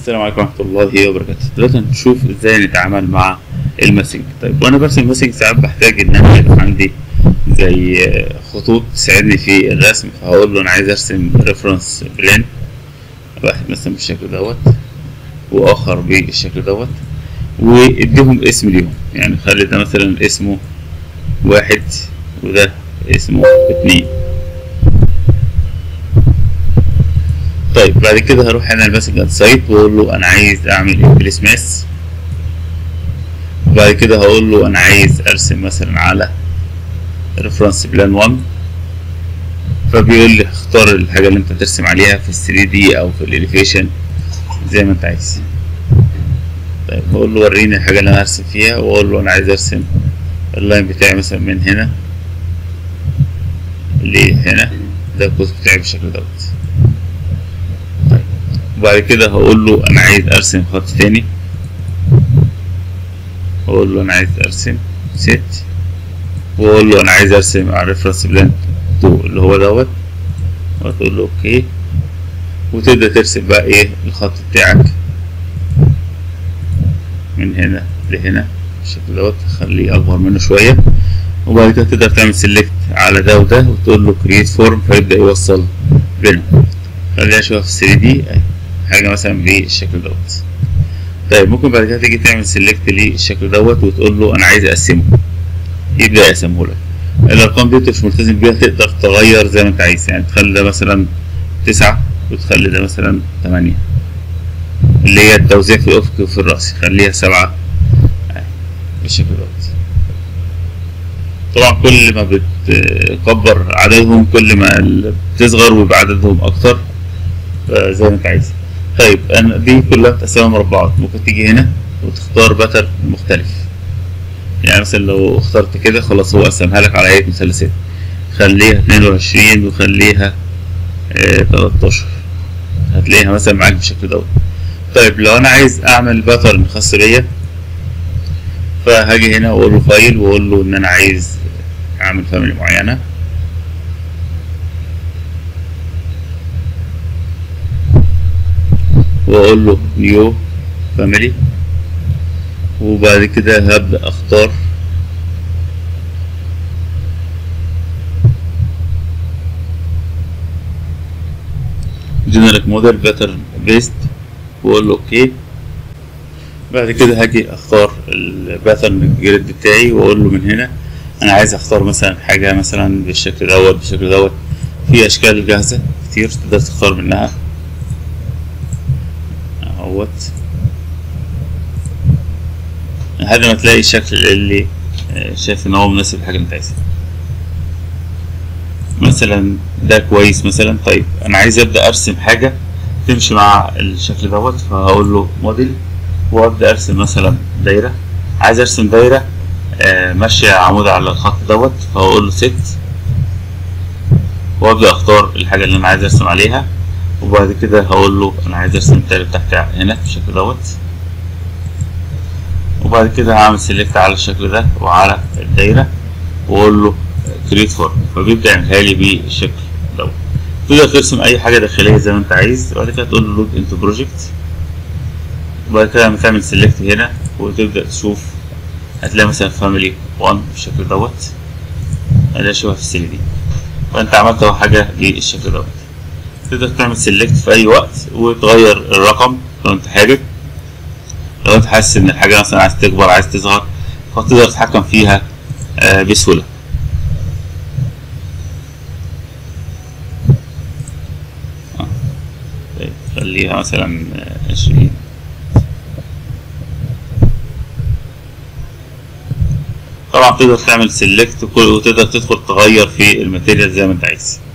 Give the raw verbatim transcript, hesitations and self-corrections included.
السلام عليكم ورحمة الله وبركاته. دلوقتي هنشوف ازاي نتعامل مع الماسنج. طيب وانا برسم الماسنج ساعات بحتاج ان انا يبقى عندي زي خطوط تساعدني في الرسم، فهقول له انا عايز ارسم ريفرنس بلان، واحد مثلا بالشكل دوت واخر بالشكل دوت، واديهم اسم ليهم. يعني خلي ده مثلا اسمه واحد وده اسمه اتنين. طيب بعد كده هروح هنا الماسنج ات سايت واقول له انا عايز اعمل امبليس ماس، وبعد كده هقول له انا عايز ارسم مثلا على ريفرنس بلان واحد، فبيقول لي اختار الحاجه اللي انت ترسم عليها في ال ثري دي او في الاليفيشن زي ما انت عايز. طيب هقول له وريني الحاجه اللي انا هرسم فيها، واقول له انا عايز ارسم اللاين بتاعي مثلا من هنا لهنا، ده القوس بتاعي بالشكل دوت. وبعد كده هقول له انا عايز ارسم خط تاني، واقول له انا عايز ارسم ست، واقول له انا عايز ارسم على ريفرنس بلان اتنين اللي هو دوت، وتقول له اوكي، وتبدا ترسم بقى ايه الخط بتاعك من هنا لهنا بالشكل دوت، خليه اكبر منه شويه. وبعد كده تقدر تعمل سيلكت على ده وده وتقول له كرييت فورم، فيبدا يوصل بينهم. خليها اشوفها في ثري دي حاجه مثلا بالشكل دوت. طيب ممكن بعد كده تيجي تعمل سيلكت للشكل دوت وتقول له انا عايز اقسمه، يبدا يقسمه لك. الارقام دي انت مش ملتزم بيها، تقدر تغير زي ما انت عايز، يعني تخلي ده مثلا تسعة وتخلي ده مثلا تمانية، اللي هي التوزيع في الافق وفي الراس خليها سبعة بالشكل دوت. طبعا كل ما بتكبر عددهم كل ما بتصغر ويبقى عددهم اكتر زي ما انت عايز. طيب انا دي كلها بتقسمها مربعات، ممكن تيجي هنا وتختار باترن مختلف. يعني مثلا لو اخترت كده خلاص هو قسمها لك على هيئة مثلثات، خليها اتنين وعشرين وخليها اه تلاتاشر، هتلاقيها مثلا معاك بالشكل دوت. طيب لو انا عايز اعمل باترن خاص بيا، فهاجي هنا واقول له فايل واقول له ان انا عايز اعمل فاميلي معينة، واقول له نيو فاميلي، وبعد كده هبدأ اختار جنريك موديل باترن بيست واقول له اوكي. بعد كده هاجي اختار الباترن جريد بتاعي واقول له من هنا انا عايز اختار مثلا حاجة مثلا بالشكل دوت بالشكل دوت. في اشكال جاهزة كتير تقدر تختار منها اهوت لحد ما تلاقي الشكل اللي شايف ان هو مناسب للحاجة اللي انت عايزها. مثلا ده كويس مثلا. طيب انا عايز ابدأ ارسم حاجة تمشي مع الشكل دوت، فهقول له موديل وابدأ ارسم مثلا دايرة. عايز ارسم دايرة ماشية عمود على الخط دوت، فهقول له ست وابدأ اختار الحاجة اللي انا عايز ارسم عليها. وبعد كده هقول له انا عايز ارسم الدايرة بتاعتي هنا بالشكل دوت، وبعد كده هعمل سيلكت على الشكل ده وعلى الدايرة واقول له كريت فورم، فبيبدأ يعملها لي بالشكل دوت. تقدر ترسم اي حاجة داخلية زي ما انت عايز. وبعد كده تقول له لود انتو بروجكت، وبعد كده لما تعمل سيلكت هنا وتبدأ تشوف هتلاقي مثلا فاميلي واحد بالشكل دوت، هتلاقي شبه في ثري دي، فانت عملت اهو حاجة بالشكل دوت. تقدر تعمل سيلكت في اي وقت وتغير الرقم لو انت حابب، لو انت حاسس ان الحاجة مثلا عايز تكبر عايز تصغر، فتقدر تتحكم فيها آه بسهولة. آه. طيب خليها مثلا عشرين. طبعا تقدر تعمل سيلكت وتقدر تدخل تغير في الماتيريال زي ما انت عايز.